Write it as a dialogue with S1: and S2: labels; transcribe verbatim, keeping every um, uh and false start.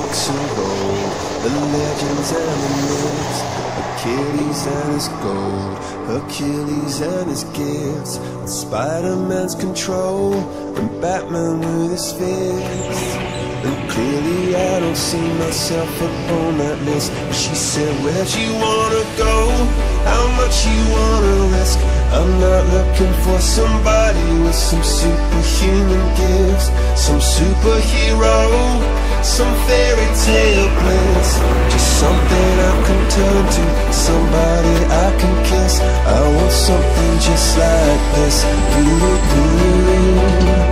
S1: rocks and gold, the legends and the myths, Achilles and his gold, Hercules and his gifts, and Spider-Man's control, and Batman with his fists. And clearly I don't see myself upon that list. She said, where'd you wanna go? How much you wanna risk? I'm not looking for somebody with some superhuman gifts, some superhero, some fairy tale bliss. Just something I can turn to, somebody I can kiss. I want something just like this. You, you, you.